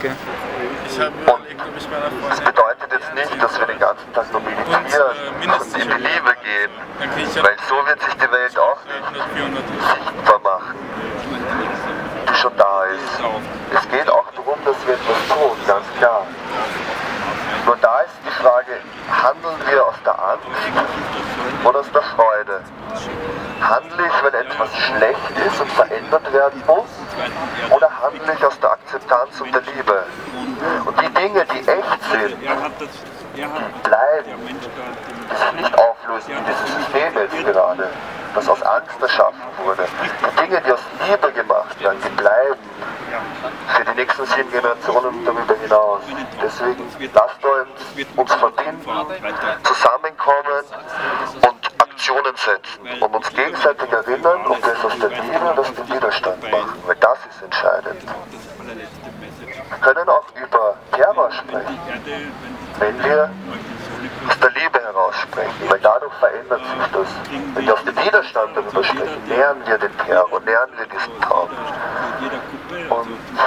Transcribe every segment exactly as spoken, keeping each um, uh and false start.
Okay. Ich habe überlegt, ob ich meiner Freundin... Das bedeutet jetzt nicht, dass wir den ganzen Tag nur meditieren und in die Liebe gehen, weil so wird sich die Welt auch nicht sichtbar machen, die schon da ist. Es geht auch darum, dass wir etwas tun, ganz klar. Nur da ist die Frage, handeln wir aus der Angst oder aus der Freude? Handle ich, weil etwas schlecht ist und verändert werden muss? Oder handle ich aus der Akzeptanz und der Liebe? Und die Dinge, die echt sind, die bleiben, die sich nicht auflösen wie dieses System jetzt gerade, das aus Angst erschaffen wurde. Die Dinge, die aus Liebe gemacht werden, die bleiben für die nächsten sieben Generationen und darüber hinaus. Deswegen lasst uns uns verbinden, zusammenkommen und Aktionen setzen und uns gegenseitig erinnern, ob wir es aus der Liebe oder aus dem Widerstand machen, weil das ist entscheidend. Wir können auch über Terror sprechen, wenn wir aus der Liebe heraus sprechen, weil dadurch verändert sich das. Wenn wir aus dem Widerstand darüber sprechen, nähern wir den Terror, nähern wir diesen Traum. Und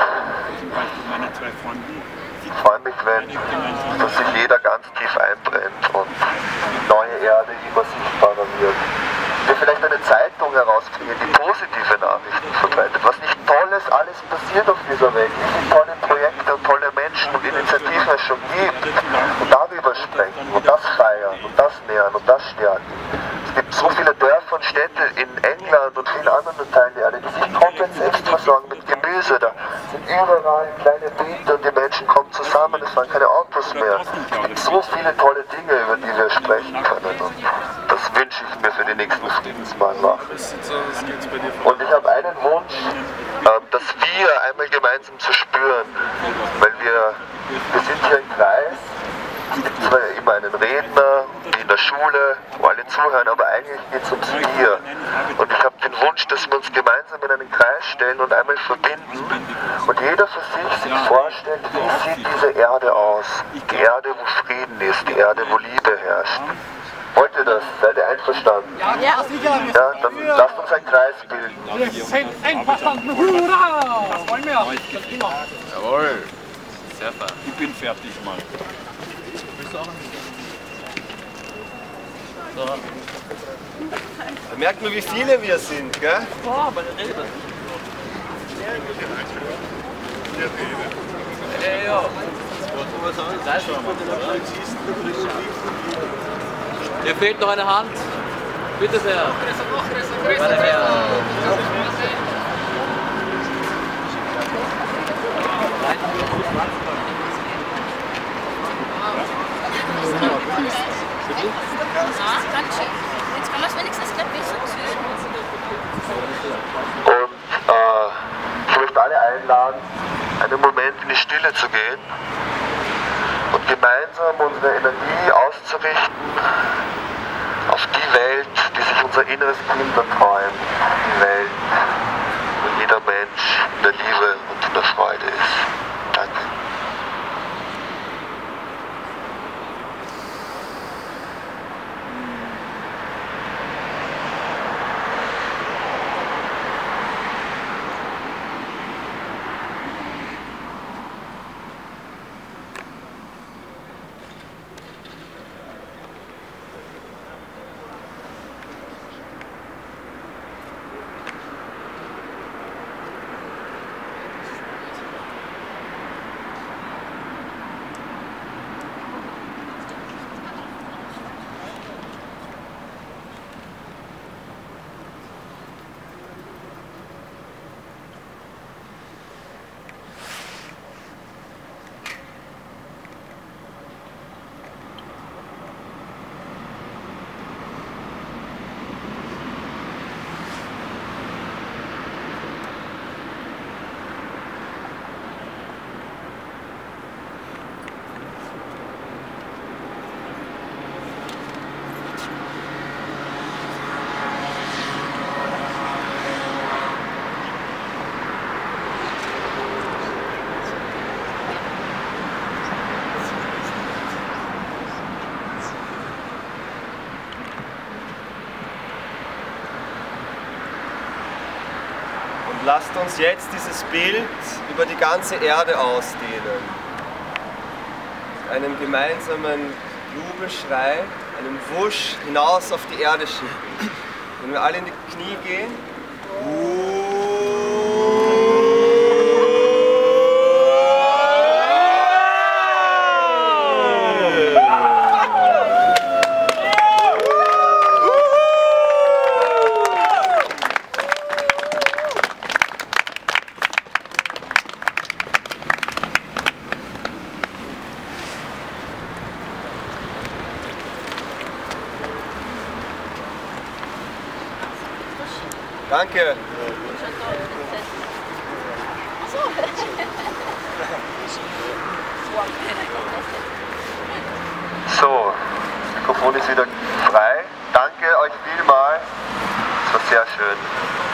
ich freue mich, wenn dass sich jeder ganz tief einbrennt und die neue Erde immer sichtbarer wird. Wir vielleicht eine Zeitung herausbringen, die positive Nachrichten verbreitet, was nicht Tolles alles passiert auf dieser Welt, wie viele tolle Projekte und tolle Menschen und Initiativen es schon gibt und darüber sprechen und das feiern und das nähern und das stärken. Es gibt so viele Dörfer und Städte in England und vielen anderen Teilen der Erde, die sich komplett selbst versorgen mit Gemüse. Da sind überall kleine Beete und die Menschen kommen zusammen, es waren keine Autos mehr. Es gibt so viele tolle Dinge, über die wir sprechen können. Und das wünsche ich mir für die nächsten Friedensmahnwachen. Und ich habe einen Wunsch, dass wir einmal gemeinsam zu spüren, weil wir, wir sind hier im Kreis. Es gibt zwar immer einen Redner, wie in der Schule, wo alle zuhören, aber eigentlich geht es ums Wir. Und ich habe den Wunsch, dass wir uns gemeinsam in einen Kreis stellen und einmal verbinden und jeder für sich sich vorstellt, wie sieht diese Erde aus? Die Erde, wo Frieden ist, die Erde, wo Liebe herrscht. Wollt ihr das? Seid ihr einverstanden? Ja, sicher. Ja, dann lasst uns einen Kreis bilden. Wir sind einverstanden. Hurra! Das wollen wir. Jawohl. Sehr fein. Ich bin fertig, Mann. So. Da merkt man, wie viele wir sind, gell? Boah, meine Rede. Hey, ja. Mir fehlt noch eine Hand. Bitte sehr. Meine Herren. Jetzt kann man es wenigstens ein bisschen fühlen. Und äh, ich möchte alle einladen, einen Moment in die Stille zu gehen und gemeinsam unsere Energie auszurichten auf die Welt, die sich unser inneres Kind erträumt. Die Welt, wo jeder Mensch in der Liebe und in der Freude ist. Danke. Lasst uns jetzt dieses Bild über die ganze Erde ausdehnen. Einem gemeinsamen Jubelschrei, einem Wusch hinaus auf die Erde schicken. Wenn wir alle in die Knie gehen. Danke. So, das Mikrofon ist wieder frei. Danke euch vielmals. Es war sehr schön.